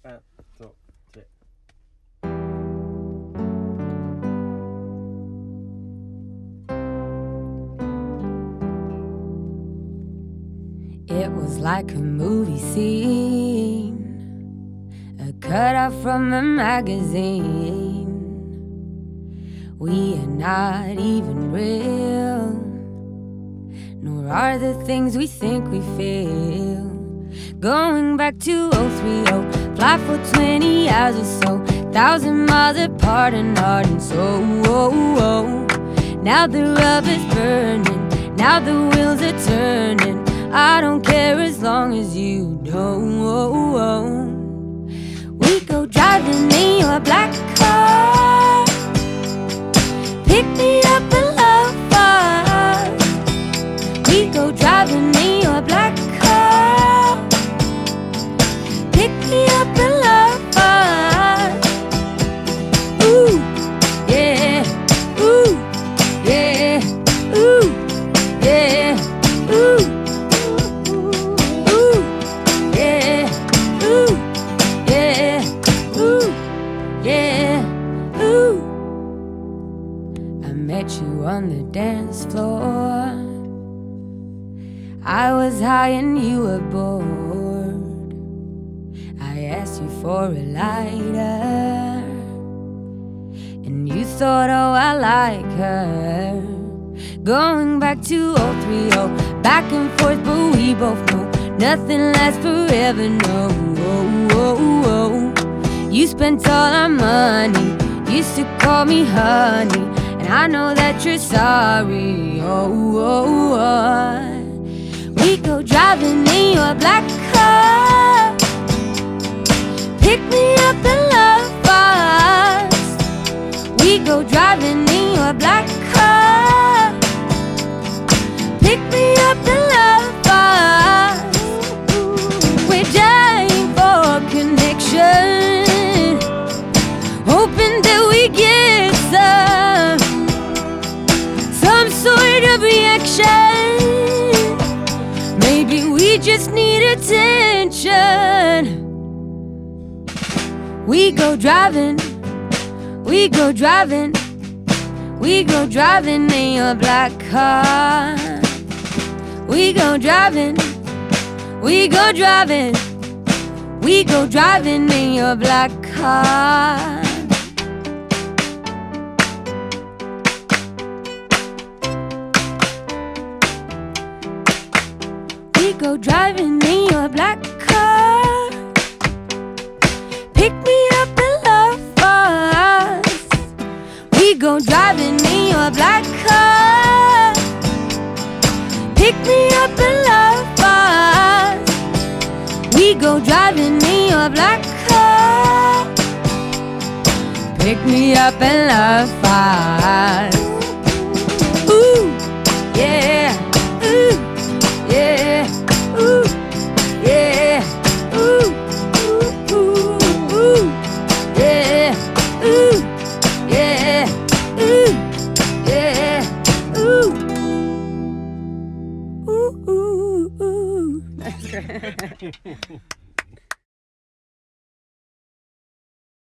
1, 2, 3. It was like a movie scene, a cutout from a magazine. We are not even real, nor are the things we think we feel. Going back to 030, fly for 20 hours or so, 1,000 miles apart and heart and soul. Now the rubber's burning, now the wheels are turning. I don't care as long as you don't. We go driving in your black car, pick me up and love us. We go driving in your black car, pick me up and love us. Ooh, yeah, ooh, yeah, ooh, yeah, ooh. Met you on the dance floor. I was high and you were bored. I asked you for a lighter, and you thought, oh, I like her. Going back to 030, back and forth, but we both know nothing lasts forever, no. You spent all our money, used to call me honey, and I know that you're sorry. We go driving in your black car, pick me up and love us. We go driving in your black car, pick me up and love us. We're dying for connection, hoping that we get some sort of reaction. Maybe we just need attention. We go driving, we go driving, we go driving in your black car. We go driving, we go driving, we go driving in your black car. We go driving in your black car, pick me up and love us. We go driving in your black car, pick me up and love us. We go driving in your black car, pick me up and love us. Ooh, yeah, ooh, yeah, ooh, yeah, ooh, ooh, ooh, ooh, yeah, ooh, yeah, ooh, yeah, ooh, ooh, ooh, ooh. That's great.